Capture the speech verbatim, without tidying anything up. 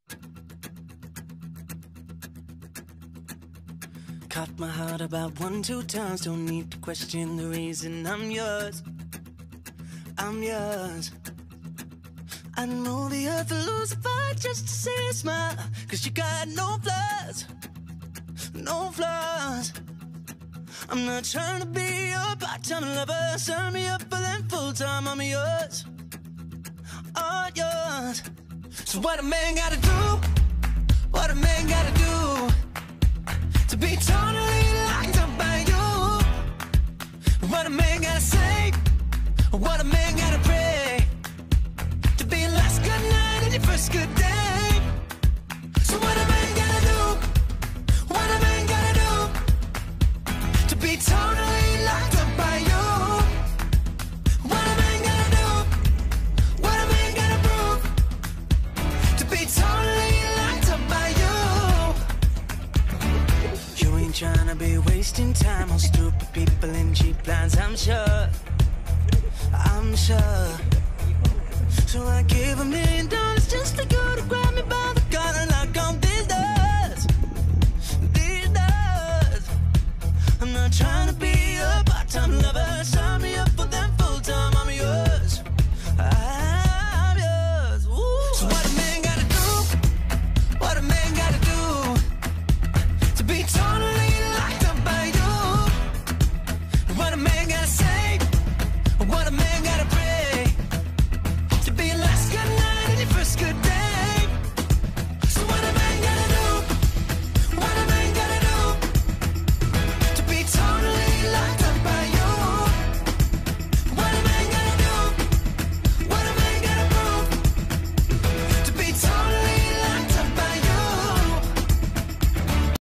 Caught my heart about one, two times. Don't need to question the reason I'm yours. I'm yours. I know the earth will lose a fight just to see a smile, 'cause you got no flaws, no flaws. I'm not trying to be your part-time lover. Sign me up for them full-time. I'm yours, all yours. So what a man gotta do, what a man gotta do to be totally locked up by you? What a man gotta say, what a man gotta pray to be your last good night and your first good day. So what a man gotta do, what a man gotta do to be totally locked up by you? What a man gotta do, what a man gotta prove to be totally locked up by you? You ain't tryna be wasting time on stupid people and cheap lines, I'm sure, I'm sure. So I give a million dollars just to